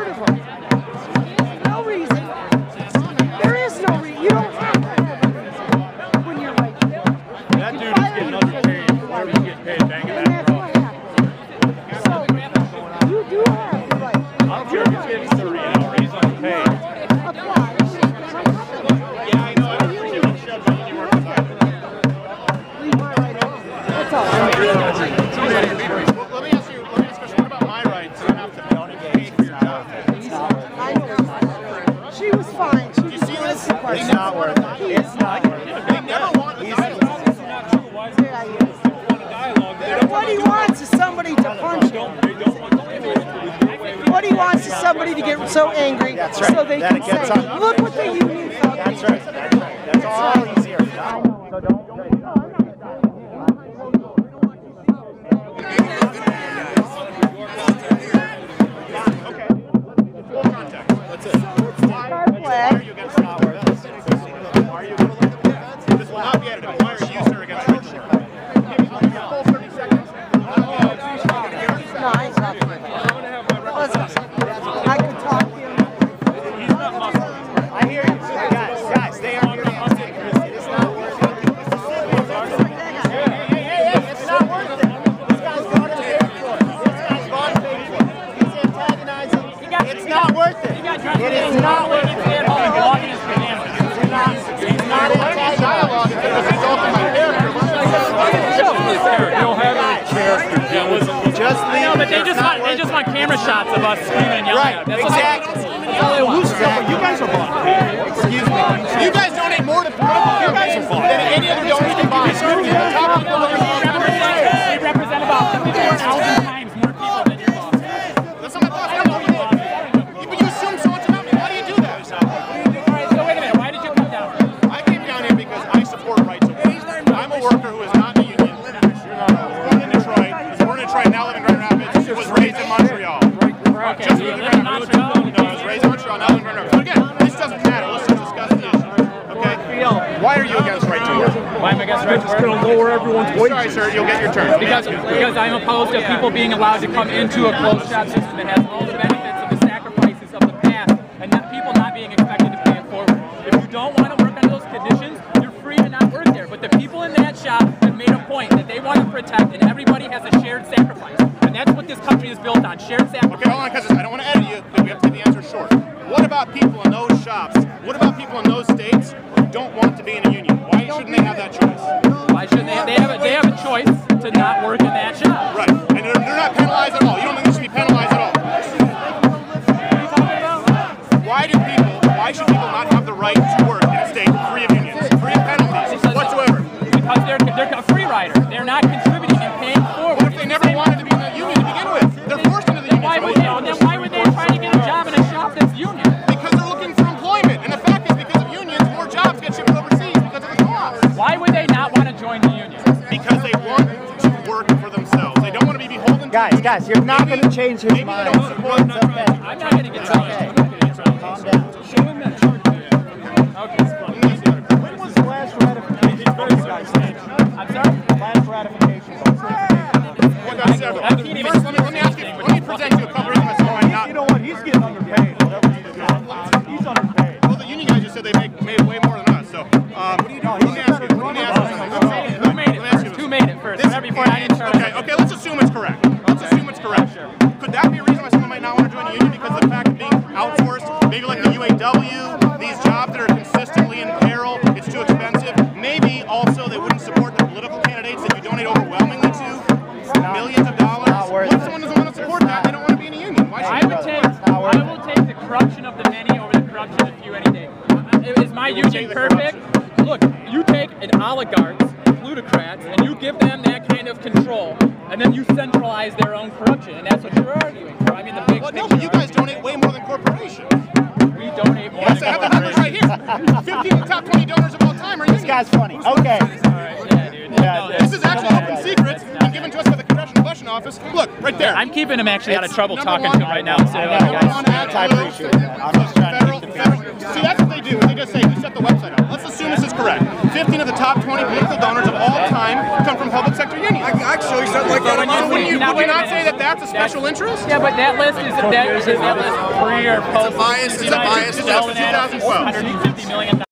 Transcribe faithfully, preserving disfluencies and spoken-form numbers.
heard of them. No reason. There is no reason. You don't have to have a reason when you're like that dude is getting underpaid. Where he's getting paid, banging and that that's what happens. So you do have the right. I don't care if he's getting thirty an hour. He's underpaid. Apply. Yeah, I know. I don't appreciate what Chev's doing. You work with that. Leave my right alone. That's all. Well, let me ask you. Let me ask you a question. What about my rights? You have to don't engage for your job. I know. She was fine. She Do you see this? It's not worth it. It's not worth it. They never want the dialogue. What he wants is somebody to punch him. What he wants is somebody to get so angry That's right. so they That can it gets say, on. look what the union felt. That's right. That's right. That's all he's here for. So don't. They just want camera shots of us screaming and yelling right, at them. exactly. Exactly. You guys are bought. Excuse me. You guys donate more to political campaigns than any other donor can buy. The top people that We represent about fifty thousand times more people than your boss. That's not my boss. I don't know who you are. But you assume so much about me. Why do you do that? All right, so wait a minute. Why did you come down? I came down here because I support rights of workers. I'm a worker who is not in the union. Born in Detroit. Was born in Detroit, now living in Grand Rapids. Was raised in Montreal. Okay, Just so you moved to live in Grand Rapids. Montreal? No, I was raised in Montreal, now living in Grand Rapids. But again, this doesn't matter. Let's just discuss the issue. Okay? Why are you against right to work? Why am I against right to It's going to lower everyone's wages. Sorry, sir, you'll get your turn. Because, because I'm opposed to people being allowed to come into a closed shop system that has all the benefits of the sacrifices of the past and not people not being expected to pay it forward. If you don't want to work under those conditions, you're free to not work there. But the people in that shop have made a point that they want to protect, and everybody has a shared sacrifice. And that's what this country is built on, shared sacrifice. Okay, hold on, because I don't want to edit you, but we have to get the answer short. What about people in those shops? What about people in those states who don't want to be in a union? Why shouldn't they have that choice? Why shouldn't they? They have a, they have a choice to not work in that shop. Right, and they're, they're not penalized at all. You don't think they should be penalized at all? Why do people, why should people not have the right to work in a state free of unions, free of penalties whatsoever? Because they're, they're a free rider. They're not contributing and paying forward. What if they never wanted to be in the union to begin with? They're forced into the union. Why would they, then why would they try to get a job in a shop that's union? Because they're looking for employment, and the fact is because of unions, more jobs get shipped overseas because of the cost. Why would they not want to join the union? Because they want to work for themselves. They don't want to be beholden to Guys, guys, you're not going to change his maybe mind. they don't support It's okay. I'm not going to get trouble. Okay. I'm not going to get trouble. Calm down. Show him that chart. Okay. When was the last ratification? I'm sorry? Last ratification. Well, that's several. I can't even First, let me, let me ask you, let me present you a couple reasons why I'm not. You know what? He's getting underpaid. Whatever he's doing. He's underpaid. Well, the union guys just said they make made way more than us. So, um, what do you do? Let me ask you. Let me ask you something. Who made it Let me ask you first? Who this. made it first? This- Whatever before I didn't start. Okay, okay, let's assume it's correct. Let's assume it's correct. Could that be a reason why someone might not want to join a union because of the fact of being outsourced? Maybe like the U A W, these jobs that are consistently in peril, it's too expensive. Maybe also they wouldn't support the political candidates that you donate overwhelmingly to, millions of dollars. What if someone doesn't want to support that, they don't want to be in a union? Why I should would they? take, I will take the corruption of the many over the corruption of the few any day. Is my union perfect? Look, you take an oligarchs, plutocrats, and you give them that kind of control, and then you centralize their own corruption, and that's what you're arguing for. I mean, the big Well, no, picture. but you guys donate way more than corporations. We donate more Yes, than I have the numbers right here. fifteen of the top twenty donors of all time are This unions. guy's funny. Okay. All right, yeah, dude. Yeah, No, this This is actually Come on, open guys. secrets and given to us by the Congressional Election Office. Look, right there. I'm keeping him actually out of trouble Number talking one- to him right now. I instead of know, other guys. guys. I appreciate that. I'm just trying to Federal, keep the See, that's what they do. They just say, you set the website up. Let's assume this is correct. fifteen of the top twenty political donors of all time come from public sector unions. I can actually something like that. So would you, Now, would you wait a not say minute. that that's a special interest? Yeah, but that list is that is that list pre or post? bias- it's a bias United adjustment. States two thousand twelve. one hundred fifty million